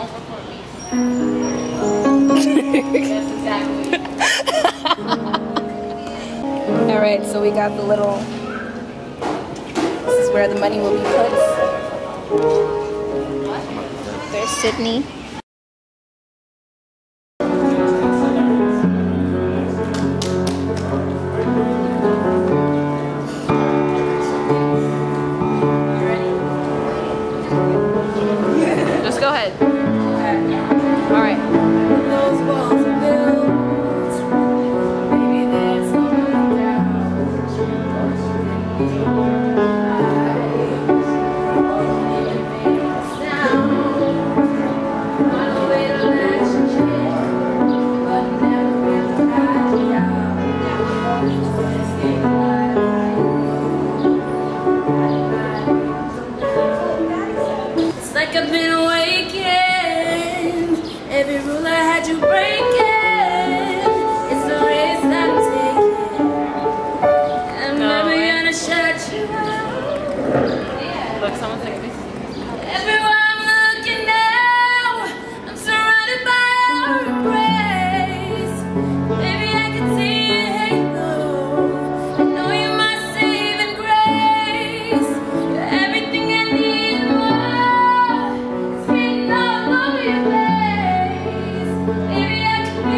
don't record me. That's exactly. All right, so we got the little. This is where the money will be put. There's Sydney. Just go ahead. All right. It's like I've been awakened. Every rule I had you breaking. It's the risk I'm taking. I'm never gonna shut you out. Look, someone's like this. Everywhere I'm looking now, I'm surrounded by your embrace. Baby, I can see your halo. I know you're my saving grace. You're everything I need and more. It's written all over your face. Baby, I can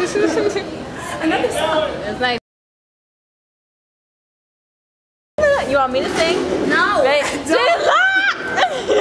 Another song. It's nice. You want me to sing? No. Ready?